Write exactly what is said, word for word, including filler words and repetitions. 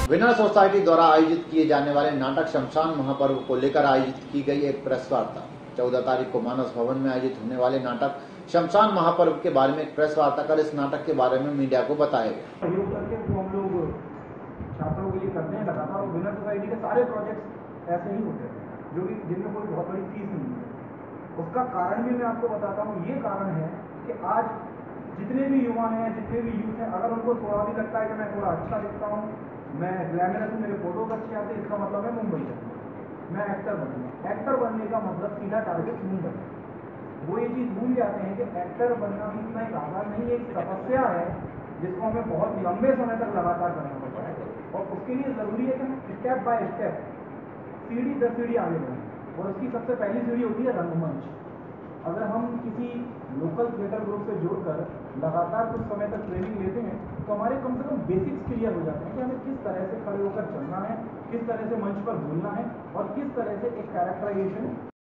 Winner society द्वारा आयोजित किए जाने वाले नाटक शमशान महापर्व को लेकर आयोजित की गई एक प्रेस वार्ता। चौदह तारीख को मानस भवन में आयोजित होने वाले नाटक शमशान महापर्व के बारे में एक प्रेस वार्ता कर इस नाटक के बारे में मीडिया को बताया गया। सहयोग करके जो हम लोग छात्रों के लिए करते हैं लगातार, और विनर सोसाइटी के सारे प्रोजेक्ट्स ऐसे ही होते हैं जो कि जिनमें कोई बहुत बड़ी फीस नहीं है। उसका कारण भी मैं आपको बताता हूँ। ये कारण है कि आज जितने भी युवा हैं, जितने भी यूथ हैं, अगर उनको थोड़ा भी लगता है कि मैं थोड़ा अच्छा दिखता हूँ, मैं ग्लैमरस हूँ, मेरे फोटोज अच्छे आते हैं, इसका मतलब है मुंबई जाऊँ, मैं एक्टर बनूंगा। एक्टर बनने का मतलब सीधा टारगेट मुंबई। वो ये चीज़ भूल जाते हैं कि एक्टर बनना भी इतना एक आसान नहीं, एक तपस्या है जिसको हमें बहुत लंबे समय तक लगातार करना पड़ता है। और उसके लिए ज़रूरी है कि हम स्टेप बाय स्टेप, सीढ़ी दर सीढ़ी आगे बढ़ें। और उसकी सबसे पहली सीढ़ी होती है रंगमंच। अगर हम किसी लोकल थिएटर ग्रुप से जुड़कर लगातार कुछ समय तक ट्रेनिंग लेते हैं तो हमारे कम से कम बेसिक्स क्लियर हो जाते हैं कि हमें किस तरह से खड़े होकर चलना है, किस तरह से मंच पर बोलना है और किस तरह से एक कैरेक्टराइजेशन